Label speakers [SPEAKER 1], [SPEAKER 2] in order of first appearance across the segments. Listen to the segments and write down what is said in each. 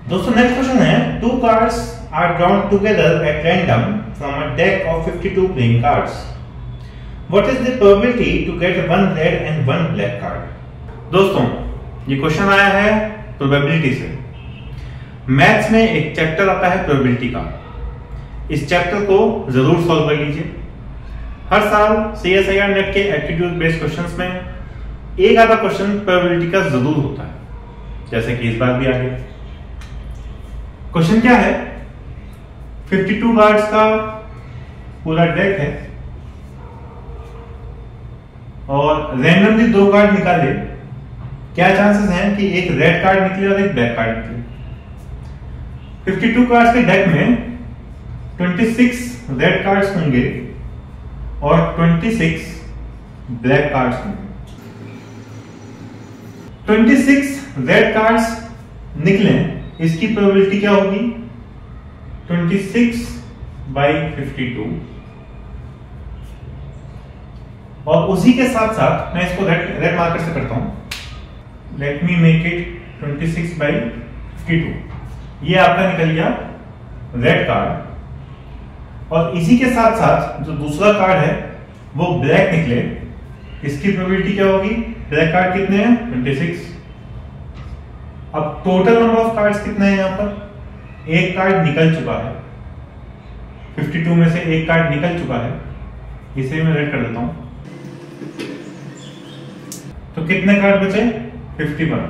[SPEAKER 1] दोस्तों next question है, two cards are drawn together at random from a deck of 52 playing cards. What is the probability to get one red and one black card? दोस्तों ये question आया है probability से. Maths में एक chapter आता है प्रोबेबिलिटी का. इस चैप्टर को जरूर सॉल्व कर लीजिए. हर साल CSIR नेट के एप्टीट्यूड बेस्ड क्वेश्चंस में एक आधा क्वेश्चन प्रोबेबिलिटी का जरूर होता है, जैसे कि इस बार भी आ गया. क्वेश्चन क्या है, 52 कार्ड्स का पूरा डेक है और रैंडमली दो कार्ड निकाले. क्या चांसेस हैं कि एक रेड कार्ड निकले और एक ब्लैक कार्ड निकले? 52 कार्ड्स के डेक में 26 रेड कार्ड्स होंगे और 26 ब्लैक कार्ड्स होंगे. 26 रेड कार्ड्स निकले, इसकी प्रोबेबिलिटी क्या होगी? 26/52. और उसी के साथ साथ मैं इसको रेड मार्कर से करता हूं. Let me make it 26/52. ये आपका निकल गया रेड कार्ड. और इसी के साथ साथ जो दूसरा कार्ड है वो ब्लैक निकले, इसकी प्रोबेबिलिटी क्या होगी? ब्लैक कार्ड कितने हैं? 26. अब टोटल नंबर ऑफ कार्ड्स कितने हैं यहां पर? एक कार्ड निकल चुका है, 52 में से एक कार्ड निकल चुका है. इसे मैं रेड कर देता हूं. तो कितने कार्ड बचे? 51.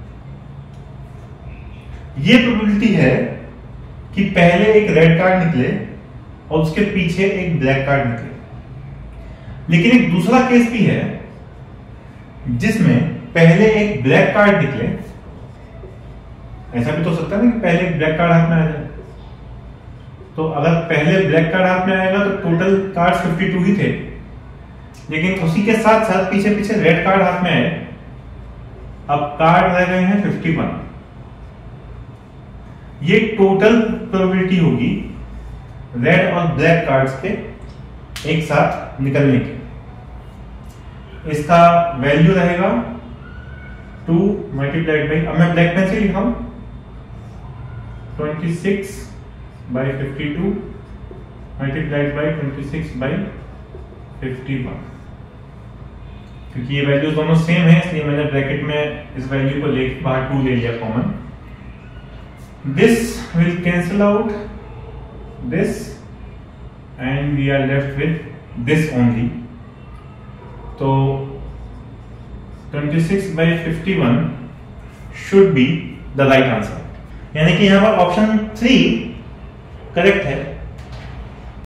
[SPEAKER 1] ये प्रोबेबिलिटी है कि पहले एक रेड कार्ड निकले और उसके पीछे एक ब्लैक कार्ड निकले. लेकिन एक दूसरा केस भी है जिसमें पहले एक ब्लैक कार्ड निकले. ऐसा भी तो हो सकता है ना कि पहले एक ब्लैक कार्ड हाथ में आ जाए. तो अगर पहले ब्लैक कार्ड हाथ में आएगा तो टोटल कार्ड्स 52 ही थे, लेकिन उसी के साथ साथ पीछे पीछे रेड कार्ड हाथ में आए. अब कार्ड रह गए हैं 51. ये टोटल प्रोबेबिलिटी होगी रेड और ब्लैक कार्ड्स के एक साथ निकलने की. इसका वैल्यू रहेगा 2 मल्टीप्लाइड बाई, अब मैं ब्लैक पेन से लिखा हूं, 26/52 मल्टीप्लाइड बाई 26/51. क्योंकि ये वैल्यूज दोनों सेम है इसलिए मैंने ब्रैकेट में इस वैल्यू को लेकर बाहर 2 ले लिया common. This will cancel out this and we are left with this only. तो 26/51 should be the right answer. यानी कि यहां पर ऑप्शन 3 करेक्ट है.